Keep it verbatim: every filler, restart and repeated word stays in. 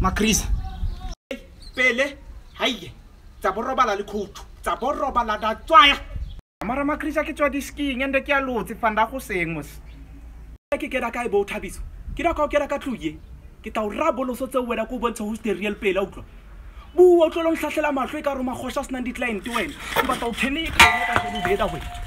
Makrisa pele haye tsa borobala le khuthu tsa borobala da tswaya mara Makrisa ke tswa di skiing ende ke a lotse fanda go seng mos ke ke ra ka e bo Thabiso ke ra ka ke ra ka tluye ke tla o raboloso tse wena go bontsha ho real pele a utlwa bua o tlolong hlahlela mahlo e ka roma khosha sna di client wena ba tla o thene ka ka go beda wena